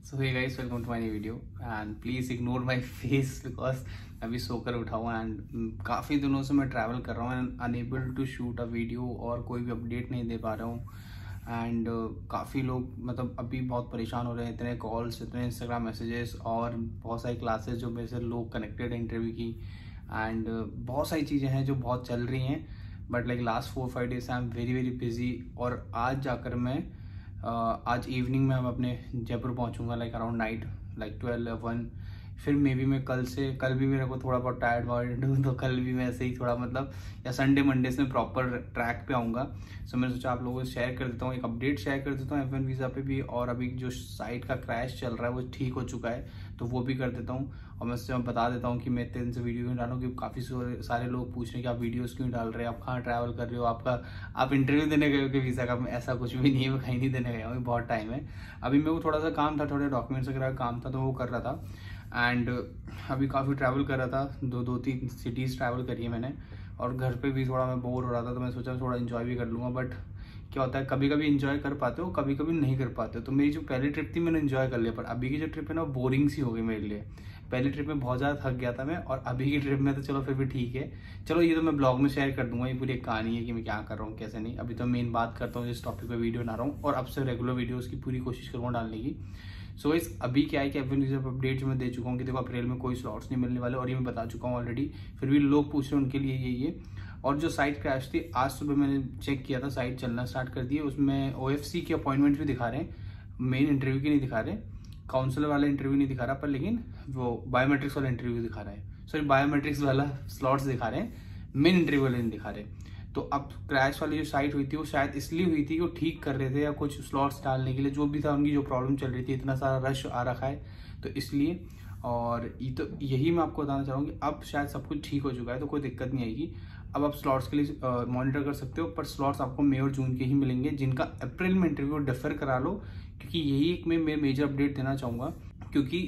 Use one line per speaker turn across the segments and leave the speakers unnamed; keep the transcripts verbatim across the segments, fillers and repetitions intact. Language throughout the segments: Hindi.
So hey guys, welcome to my new video and please ignore my face because अभी सोकर उठा हुआ एंड काफ़ी दिनों से मैं ट्रैवल कर रहा हूँ and unable to shoot a video और कोई भी अपडेट नहीं दे पा रहा हूँ। एंड uh, काफ़ी लोग मतलब अभी बहुत परेशान हो रहे हैं, इतने कॉल्स, इतने इंस्टाग्राम मैसेजेस और बहुत सारी क्लासेस जो मेरे से लोग कनेक्टेड हैं इंटरव्यू की। एंड uh, बहुत सारी चीज़ें हैं जो बहुत चल रही हैं, but like last four five days I am very very busy. और आज जाकर मैं Uh, आज इवनिंग में हम अपने जयपुर पहुंचूंगा like around night like twelve one. फिर मे बी मैं कल से कल भी मेरे को थोड़ा बहुत टायर्ड वायर्ड हूँ तो कल भी मैं ऐसे ही थोड़ा मतलब या संडे मंडे से प्रॉपर ट्रैक पे आऊँगा। सो मैंने सोचा आप लोगों से शेयर कर देता हूँ, एक अपडेट शेयर कर देता हूँ एफ वन वीज़ा पे भी, और अभी जो साइट का क्रैश चल रहा है वो ठीक हो चुका है तो वो भी कर देता हूँ। और मैं उससे बता देता हूँ कि मैं इतने दिन से वीडियो क्यों डालूँ, क्योंकि काफ़ी सारे लोग पूछ रहे हैं कि आप वीडियोस क्यों डाल रहे हैं, आप कहाँ ट्रैवल कर रहे हो, आपका आप इंटरव्यू देने गए हो कि वीज़ा का। ऐसा कुछ भी नहीं है, मैं कहीं नहीं देने गया हूँ, बहुत टाइम है। अभी मेरे को थोड़ा सा काम था, थोड़े डॉक्यूमेंट्स वगैरह का काम था तो वो कर रहा था। एंड अभी काफ़ी ट्रैवल कर रहा था, दो दो तीन सिटीज़ ट्रैवल करी है मैंने, और घर पे भी थोड़ा मैं बोर हो रहा था तो मैं सोचा थोड़ा इन्जॉय भी कर लूँगा। बट क्या होता है, कभी कभी इन्जॉय कर पाते हो, कभी कभी नहीं कर पाते हो। तो मेरी जो पहली ट्रिप थी मैंने इन्जॉय कर लिया, पर अभी की जो ट्रिप है ना बोरिंग सी हो गई मेरे लिए। पहली ट्रिप में बहुत ज़्यादा थक गया था मैं, और अभी की ट्रिप में तो चलो फिर भी ठीक है। चलो ये तो मैं ब्लॉग में शेयर कर दूंगा, ये पूरी एक कहानी है कि मैं क्या कर रहा हूँ कैसे नहीं। अभी तो मेन बात करता हूँ जिस टॉपिक पे वीडियो बना रहा हूँ, और अब से रेगुलर वीडियोज़ की पूरी कोशिश करूँगा डालने की। सो इस अभी क्या है कि एफ वन वीज़ा अपडेट जो मैं दे चुका हूँ कि देखो अप्रैल में कोई स्लॉट्स नहीं मिलने वाले, और ये मैं बता चुका हूँ ऑलरेडी। फिर भी लोग पूछ रहे हैं उनके लिए ये ये और जो साइट क्रैश थी आज सुबह मैंने चेक किया था, साइट चलना स्टार्ट कर दी है। उसमें ओ एफ सी की अपॉइंटमेंट भी दिखा रहे हैं, मेन इंटरव्यू की नहीं दिखा रहे, काउंसलर वाला इंटरव्यू नहीं दिखा रहा, पर लेकिन वो बायोमेट्रिक्स वाला इंटरव्यू दिखा रहा है। सॉरी, बायोमेट्रिक्स वाला स्लॉट्स दिखा रहे हैं, मेन इंटरव्यू वाले नहीं दिखा रहे। तो अब क्रैश वाली जो साइट हुई थी वो शायद इसलिए हुई थी कि वो ठीक कर रहे थे या कुछ स्लॉट्स डालने के लिए, जो भी था उनकी जो प्रॉब्लम चल रही थी, इतना सारा रश आ रखा है तो इसलिए। और ये तो यही मैं आपको बताना चाह रहा हूँ कि अब शायद सब कुछ ठीक हो चुका है तो कोई दिक्कत नहीं आएगी। अब आप स्लॉट्स के लिए मॉनिटर कर सकते हो, पर स्लॉट्स आपको मई और जून के ही मिलेंगे। जिनका अप्रैल में इंटरव्यू डिफर करा लो, क्योंकि यही एक मैं मेजर अपडेट देना चाहूँगा। क्योंकि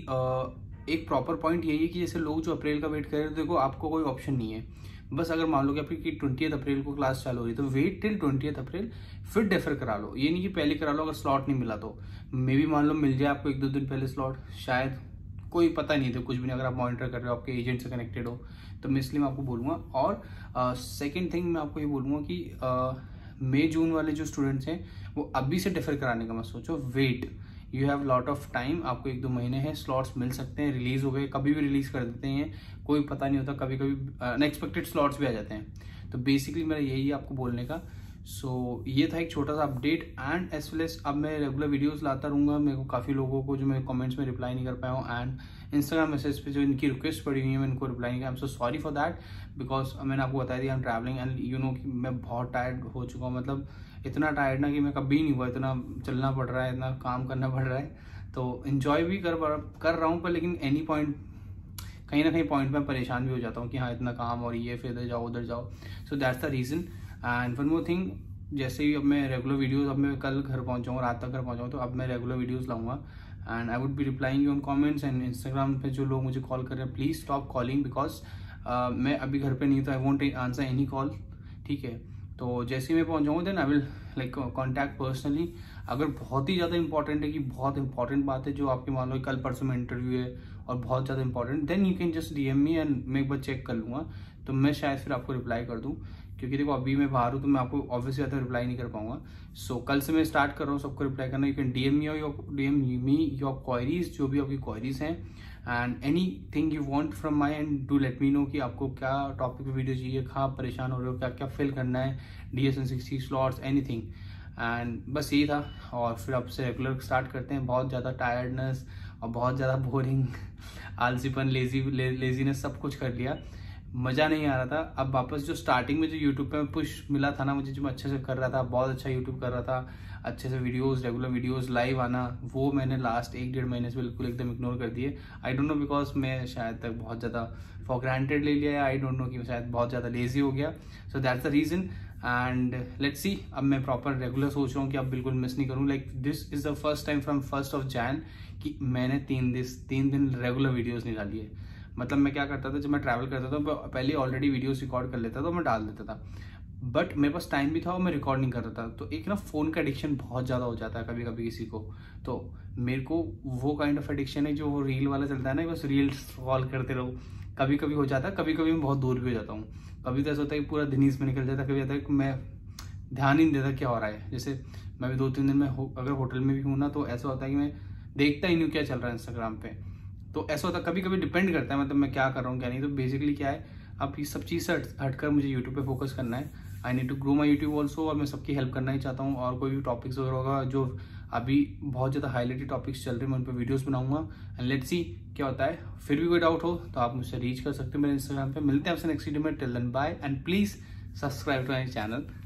एक प्रॉपर पॉइंट यही है कि जैसे लोग जो अप्रैल का वेट कर रहे हैं, देखो आपको कोई ऑप्शन नहीं है। बस अगर मान लो कि आपकी ट्वेंटियथ अप्रैल को क्लास चालू हो रही है तो वेट टिल ट्वेंटियथ अप्रैल, फिर डेफर करा लो। ये नहीं कि पहले करा लो, अगर स्लॉट नहीं मिला तो मे भी मान लो मिल जाए आपको एक दो दिन पहले स्लॉट, शायद, कोई पता नहीं था कुछ भी नहीं। अगर आप मॉनिटर कर रहे हो, आपके एजेंट से कनेक्टेड हो, तो मैं इसलिए मैं आपको बोलूँगा। और सेकेंड थिंग मैं आपको ये बोलूँगा कि मई जून वाले जो स्टूडेंट्स हैं वो अभी से डेफर कराने का मत सोचो, wait, you have lot of time. आपको एक दो महीने हैं, स्लॉट्स मिल सकते हैं, रिलीज हो गए, कभी भी रिलीज कर देते हैं, कोई पता नहीं होता, कभी कभी अनएक्सपेक्टेड स्लॉट्स भी आ जाते हैं। तो बेसिकली मेरा यही है आपको बोलने का। सो so, ये था एक छोटा सा update. And as well as अब मैं रेगुलर वीडियोस लाता रहूँगा। मेरे को काफ़ी लोगों को जो मैं कमेंट्स में रिप्लाई नहीं कर पाया हूँ, एंड इंस्टाग्राम मैसेज पे जो इनकी रिक्वेस्ट पड़ी हुई है मैं इनको रिप्लाई नहीं किया। I am so sorry for that, because मैंने आपको बताया दिया I am travelling and you know कि मैं बहुत टायर्ड हो चुका हूँ। मतलब इतना टायर्ड ना कि मैं कभी नहीं हुआ, इतना चलना पड़ रहा है, इतना काम करना पड़ रहा है। तो इन्जॉय भी कर कर रहा हूँ, पर लेकिन एनी पॉइंट कहीं ना कहीं पॉइंट में परेशान भी हो जाता हूँ कि हाँ इतना काम और ये, फिर इधर जाओ उधर जाओ। So that's the reason. And one more thing, जैसे ही अब मैं रेगुलर वीडियोस, अब मैं कल घर पहुँचाऊँ, रात तक घर पहुँचाऊँ, तो अब मैं रेगुलर वीडियोस लाऊंगा। And I would be replying you on comments. And Instagram पे जो लोग मुझे कॉल कर रहे हैं, प्लीज़ स्टॉप कॉलिंग, बिकॉज मैं अभी घर पे नहीं, तो I won't answer any call, ठीक है। तो जैसे ही मैं पहुँच जाऊँ then I will like contact personally. अगर बहुत ही ज़्यादा इंपॉर्टेंट है कि बहुत इंपॉर्टेंट बात है जो आपके मान लो कल परसों में इंटरव्यू है और बहुत ज़्यादा important, then you can just D M me and मैं एक बार चेक कर लूँगा, तो मैं शायद फिर आपको रिप्लाई कर दूँ। क्योंकि देखो अभी मैं बाहर हूँ तो मैं आपको ऑब्वियसली ज़्यादा रिप्लाई नहीं कर पाऊंगा। सो so, कल से मैं स्टार्ट कर रहा हूँ सबको रिप्लाई करना। You can D M me your D M me your queries, जो भी आपकी क्वायरीज हैं, and anything you want from my end do let me know कि आपको क्या टॉपिक पे वीडियो चाहिए, कहाँ परेशान हो रहे हो, क्या क्या फिल करना है, D S N sixty slots, anything. And बस यही था, और फिर अब से रेगुलर स्टार्ट करते हैं। बहुत ज़्यादा टायर्डनेस और बहुत ज़्यादा बोरिंग, आलसीपन, लेजी ले, लेजीनेस सब कुछ कर लिया, मज़ा नहीं आ रहा था। अब वापस जो स्टार्टिंग में जो यूट्यूब पे पुश मिला था ना मुझे, जो मैं अच्छे से कर रहा था, बहुत अच्छा यूट्यूब कर रहा था, अच्छे से वीडियोस, रेगुलर वीडियोस, लाइव आना, वो मैंने लास्ट एक डेढ़ महीने से बिल्कुल एकदम इग्नोर कर दिए। आई डोंट नो, बिकॉज मैं शायद तक बहुत ज़्यादा फॉर ग्रांटेड ले लिया है, आई डोंट नो कि शायद बहुत ज़्यादा लेजी हो गया। So that's the reason. And let's see, अब मैं प्रॉपर रेगुलर सोच रहा हूँ कि अब बिल्कुल मिस नहीं करूँ। Like this is the first time from first of Jan कि मैंने तीन दिन तीन दिन रेगुलर वीडियोज़ नहीं डाली है। मतलब मैं क्या करता था, जब मैं ट्रैवल करता था तो पहले ऑलरेडी वीडियोस रिकॉर्ड कर लेता था, तो मैं डाल देता था। बट मेरे पास टाइम भी था और मैं रिकॉर्ड नहीं कर रहा था। तो एक ना फ़ोन का एडिक्शन बहुत ज़्यादा हो जाता है कभी कभी किसी को। तो मेरे को वो काइंड ऑफ एडिक्शन है जो वो रील वाला चलता है ना, बस रील स्क्रॉल करते रहो। कभी कभी हो जाता है, कभी कभी मैं बहुत दूर भी हो जाता हूँ। कभी तो ऐसा होता है कि पूरा दिन इसमें निकल जाता है, कभी आता है कि मैं ध्यान ही नहीं देता क्या हो रहा है। जैसे मैं भी दो तीन दिन में हो, अगर होटल में भी हूँ ना, तो ऐसा होता है कि मैं देखता ही नहीं हूँ क्या चल रहा है इंस्टाग्राम पे। तो ऐसा होता है, कभी कभी डिपेंड करता है मतलब मैं क्या कर रहा हूँ क्या नहीं। तो बेसिकली क्या है, अब इस सब चीज़ से हटकर मुझे यूट्यूब पे फोकस करना है। I need to grow my YouTube also, और मैं सबकी हेल्प करना ही चाहता हूँ। और कोई भी टॉपिक्स वगैरह होगा जो अभी बहुत ज़्यादा हाईलाइटेड टॉपिक्स चल रहे हैं, मैं उन पर वीडियोज़ बनाऊंगा। एंड लेट्स सी क्या होता है। फिर भी कोई डाउट हो तो आप मुझसे रीच कर सकते हो मेरे इंस्टाग्राम पे। मिलते हैं आपसे नेक्स्ट वीडियो में। Till then bye, and please subscribe to my channel.